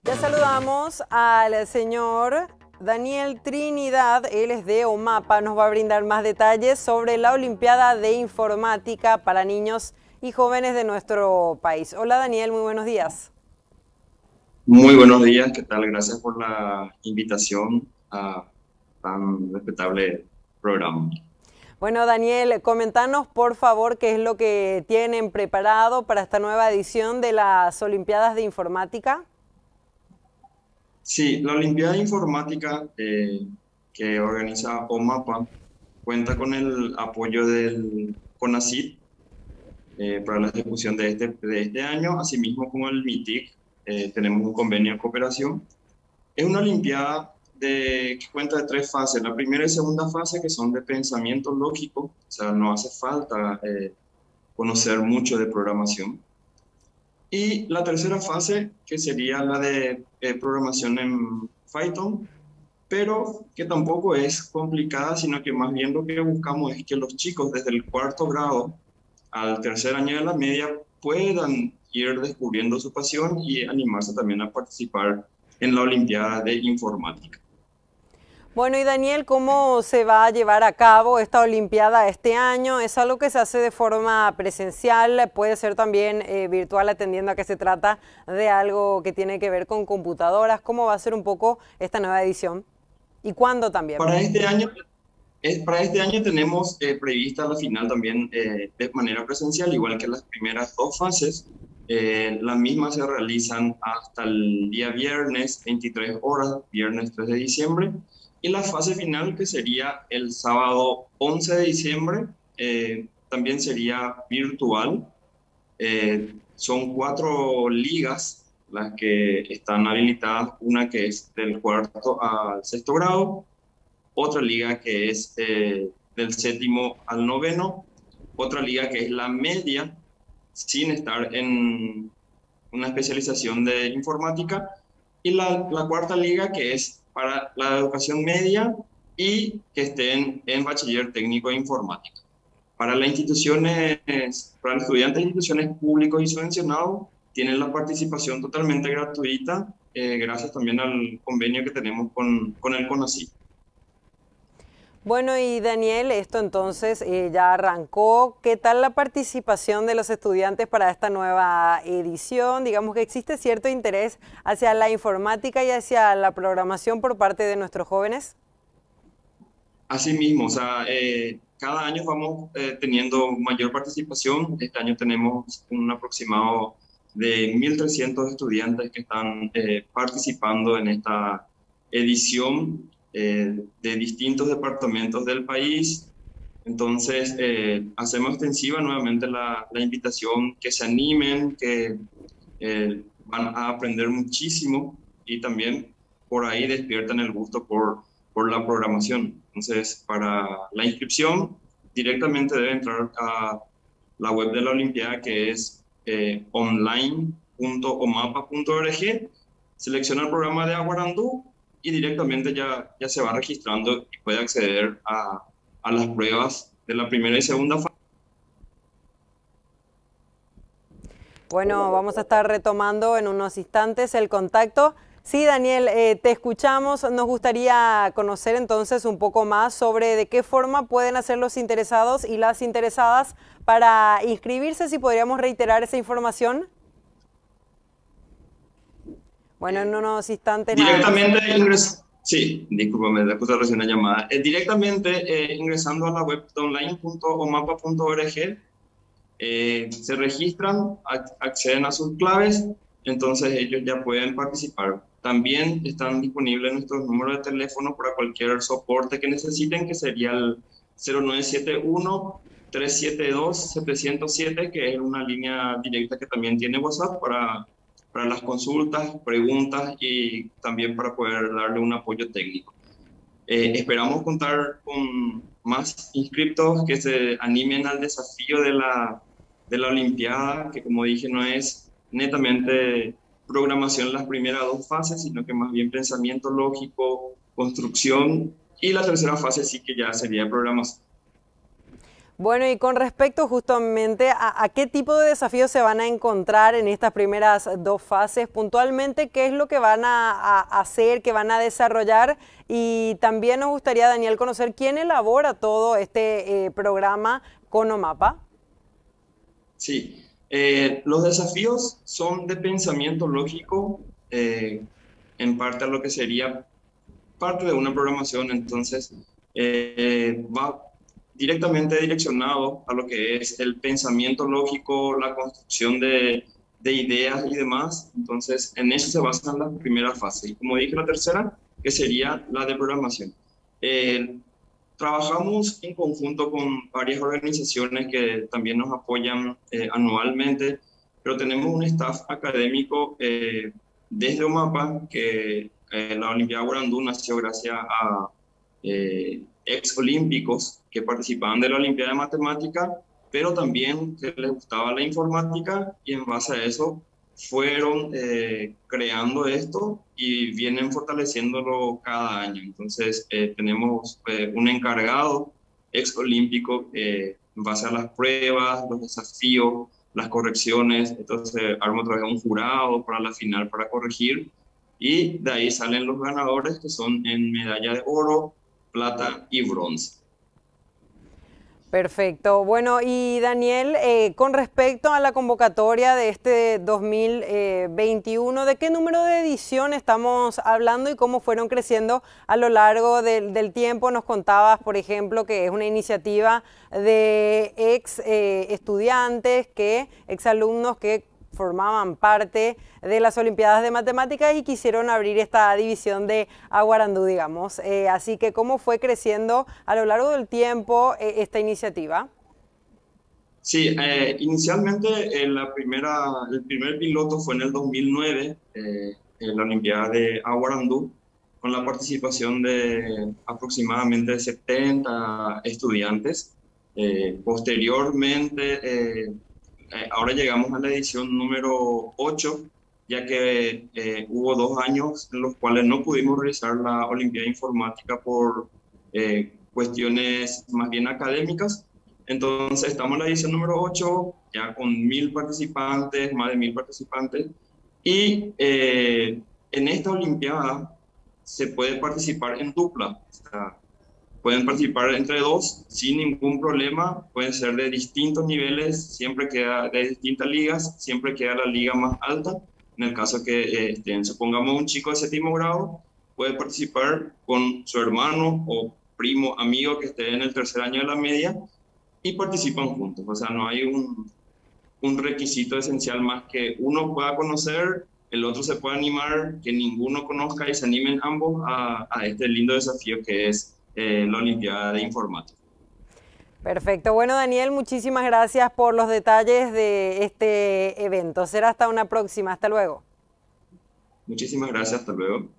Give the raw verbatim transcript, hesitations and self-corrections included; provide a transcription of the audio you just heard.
Ya saludamos al señor Daniel Trinidad, él es de OMAPA, nos va a brindar más detalles sobre la Olimpiada de Informática para niños y jóvenes de nuestro país. Hola Daniel, muy buenos días. Muy buenos días, ¿qué tal? Gracias por la invitación a tan respetable programa. Bueno Daniel, comentanos por favor qué es lo que tienen preparado para esta nueva edición de las Olimpiadas de Informática. Sí, la Olimpiada de Informática eh, que organiza OMAPA cuenta con el apoyo del CONACYT eh, para la ejecución de este, de este año, asimismo como el MITIC, eh, tenemos un convenio de cooperación. Es una Olimpiada de, que cuenta de tres fases. La primera y segunda fase que son de pensamiento lógico, o sea, no hace falta eh, conocer mucho de programación. Y la tercera fase, que sería la de eh, programación en Python, pero que tampoco es complicada, sino que más bien lo que buscamos es que los chicos desde el cuarto grado al tercer año de la media puedan ir descubriendo su pasión y animarse también a participar en la Olimpiada de Informática. Bueno, y Daniel, ¿cómo se va a llevar a cabo esta Olimpiada este año? ¿Es algo que se hace de forma presencial? ¿Puede ser también eh, virtual, atendiendo a que se trata de algo que tiene que ver con computadoras? ¿Cómo va a ser un poco esta nueva edición? ¿Y cuándo también? Para este año, eh, para este año tenemos eh, prevista la final también eh, de manera presencial, igual que las primeras dos fases. Eh, las mismas se realizan hasta el día viernes, veintitrés horas, viernes tres de diciembre. Y la fase final, que sería el sábado once de diciembre, eh, también sería virtual. Eh, son cuatro ligas las que están habilitadas, una que es del cuarto al sexto grado, otra liga que es eh, del séptimo al noveno, otra liga que es la media, sin estar en una especialización de informática, y la, la cuarta liga que es para la educación media y que estén en bachiller técnico de informática. Para las instituciones, para los estudiantes de instituciones públicos y subvencionados, tienen la participación totalmente gratuita, eh, gracias también al convenio que tenemos con, con el CONACYT. Bueno, y Daniel, esto entonces eh, ya arrancó. ¿Qué tal la participación de los estudiantes para esta nueva edición? Digamos que existe cierto interés hacia la informática y hacia la programación por parte de nuestros jóvenes. Así mismo, o sea, eh, cada año vamos eh, teniendo mayor participación. Este año tenemos un aproximado de mil trescientos estudiantes que están eh, participando en esta edición eh, de distintos departamentos del país. Entonces, eh, hacemos extensiva nuevamente la, la invitación, que se animen, que eh, van a aprender muchísimo y también por ahí despiertan el gusto por, por la programación. Entonces, para la inscripción, directamente debe entrar a la web de la Olimpiada, que es eh, online punto omapa punto org, selecciona el programa de Aguarandú y directamente ya, ya se va registrando y puede acceder a, a las pruebas de la primera y segunda fase. Bueno, vamos a estar retomando en unos instantes el contacto. Sí, Daniel, eh, te escuchamos. Nos gustaría conocer entonces un poco más sobre de qué forma pueden hacer los interesados y las interesadas para inscribirse, si podríamos reiterar esa información. Bueno, en unos instantes nada más. Directamente ingres... Sí, discúlpame, le puse recién una llamada. Eh, directamente eh, ingresando a la web online punto omapa punto org, eh, se registran, acceden a sus claves, entonces ellos ya pueden participar. También están disponibles nuestros números de teléfono para cualquier soporte que necesiten, que sería el cero nueve siete uno, tres siete dos, siete cero siete, que es una línea directa que también tiene WhatsApp para, para las consultas, preguntas y también para poder darle un apoyo técnico. Eh, esperamos contar con más inscriptos que se animen al desafío de la, de la Olimpiada, que como dije no es netamente programación las primeras dos fases, sino que más bien pensamiento lógico, construcción, y la tercera fase sí que ya sería programación. Bueno, y con respecto justamente a, a qué tipo de desafíos se van a encontrar en estas primeras dos fases, puntualmente, qué es lo que van a, a hacer, qué van a desarrollar, y también nos gustaría, Daniel, conocer quién elabora todo este eh, programa Conomapa. Sí, eh, los desafíos son de pensamiento lógico, eh, en parte a lo que sería parte de una programación, entonces eh, va directamente direccionado a lo que es el pensamiento lógico, la construcción de, de ideas y demás. Entonces, en eso se basa la primera fase. Y como dije, la tercera, que sería la de programación. Eh, Trabajamos en conjunto con varias organizaciones que también nos apoyan eh, anualmente, pero tenemos un staff académico eh, desde OMAPA, que eh, la Olimpiada Guarandú nació gracias a eh, ex olímpicos que participaban de la Olimpiada de Matemática, pero también que les gustaba la informática, y en base a eso fueron eh, creando esto y vienen fortaleciéndolo cada año. Entonces, eh, tenemos eh, un encargado ex olímpico eh, en base a las pruebas, los desafíos, las correcciones. Entonces, arma otra vez un jurado para la final para corregir, y de ahí salen los ganadores, que son en medalla de oro, plata y bronce. Perfecto. Bueno, y Daniel, eh, con respecto a la convocatoria de este dos mil veintiuno, ¿de qué número de edición estamos hablando y cómo fueron creciendo a lo largo del, del tiempo? Nos contabas, por ejemplo, que es una iniciativa de ex eh, estudiantes, que, ex alumnos que formaban parte de las Olimpiadas de Matemáticas y quisieron abrir esta división de Aguarandú, digamos. Eh, así que, ¿cómo fue creciendo a lo largo del tiempo eh, esta iniciativa? Sí, eh, inicialmente eh, la primera, el primer piloto fue en el dos mil nueve, eh, en la Olimpiada de Aguarandú, con la participación de aproximadamente setenta estudiantes. Eh, posteriormente, eh, eh, ahora llegamos a la edición número ocho, ya que eh, hubo dos años en los cuales no pudimos realizar la Olimpiada Informática por eh, cuestiones más bien académicas. Entonces estamos en la edición número ocho, ya con mil participantes, más de mil participantes, y eh, en esta Olimpiada se puede participar en dupla. O sea, pueden participar entre dos sin ningún problema, pueden ser de distintos niveles, siempre queda de distintas ligas, siempre queda la liga más alta. En el caso que eh, estén, supongamos un chico de séptimo grado, puede participar con su hermano o primo, amigo que esté en el tercer año de la media, y participan juntos. O sea, no hay un, un requisito esencial más que uno pueda conocer, el otro se pueda animar, que ninguno conozca y se animen ambos a, a este lindo desafío que es eh, la Olimpiada de Informática. Perfecto. Bueno, Daniel, muchísimas gracias por los detalles de este evento. Será hasta una próxima. Hasta luego. Muchísimas gracias. Hasta luego.